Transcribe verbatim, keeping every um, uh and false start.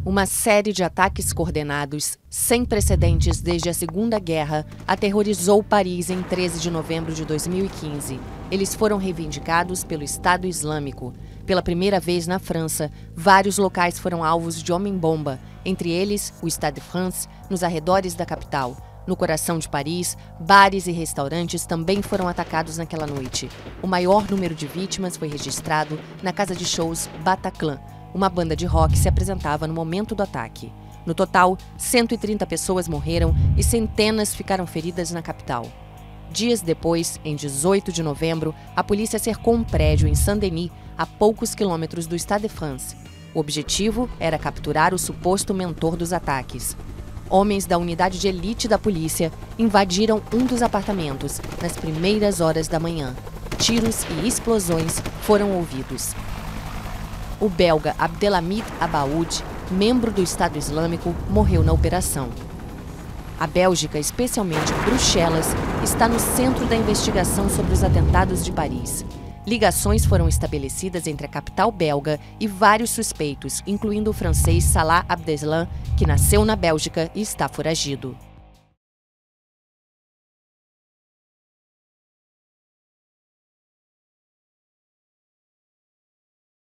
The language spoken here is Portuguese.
Uma série de ataques coordenados, sem precedentes desde a Segunda Guerra, aterrorizou Paris em treze de novembro de dois mil e quinze. Eles foram reivindicados pelo Estado Islâmico. Pela primeira vez na França, vários locais foram alvos de homem-bomba, entre eles o Stade de France, nos arredores da capital. No coração de Paris, bares e restaurantes também foram atacados naquela noite. O maior número de vítimas foi registrado na casa de shows Bataclan. Uma banda de rock se apresentava no momento do ataque. No total, cento e trinta pessoas morreram e centenas ficaram feridas na capital. Dias depois, em dezoito de novembro, a polícia cercou um prédio em Saint-Denis, a poucos quilômetros do Stade de France. O objetivo era capturar o suposto mentor dos ataques. Homens da unidade de elite da polícia invadiram um dos apartamentos nas primeiras horas da manhã. Tiros e explosões foram ouvidos. O belga Abdelhamid Abaoud, membro do Estado Islâmico, morreu na operação. A Bélgica, especialmente Bruxelas, está no centro da investigação sobre os atentados de Paris. Ligações foram estabelecidas entre a capital belga e vários suspeitos, incluindo o francês Salah Abdeslam, que nasceu na Bélgica e está foragido.